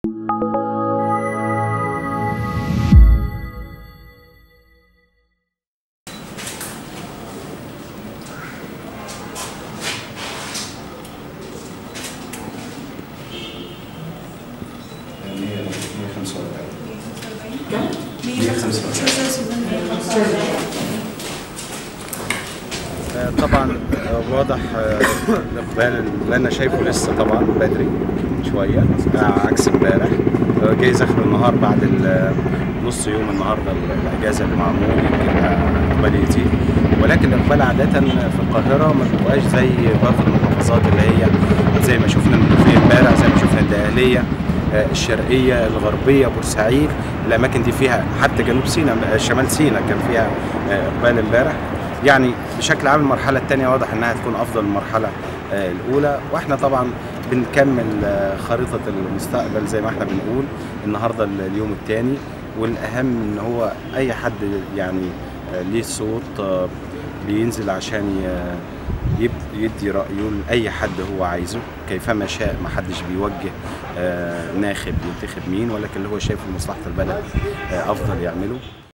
طبعا واضح الاقبال اللي انا شايفه لسه طبعا بدري شويه عكس امبارح. جايز اخر النهار بعد نص يوم النهارده الاجازه اللي معمول اقبال يزيد، ولكن الاقبال عاده في القاهره ما بيبقاش زي باقي المحافظات اللي هي زي ما شفنا المنوفيه امبارح، زي ما شفنا الدقهليه، الشرقيه، الغربيه، بورسعيد. الاماكن دي فيها حتى جنوب سيناء، شمال سيناء كان فيها اقبال امبارح. يعني بشكل عام المرحله الثانيه واضح انها هتكون افضل من المرحله الاولى، واحنا طبعا بنكمل خريطه المستقبل زي ما احنا بنقول. النهارده اليوم الثاني، والاهم ان هو اي حد يعني ليه صوت بينزل عشان يدي رأيه لأي حد هو عايزه كيفما شاء. ما حدش بيوجه ناخب ينتخب مين، ولكن اللي هو شايفه مصلحة البلد أفضل يعمله.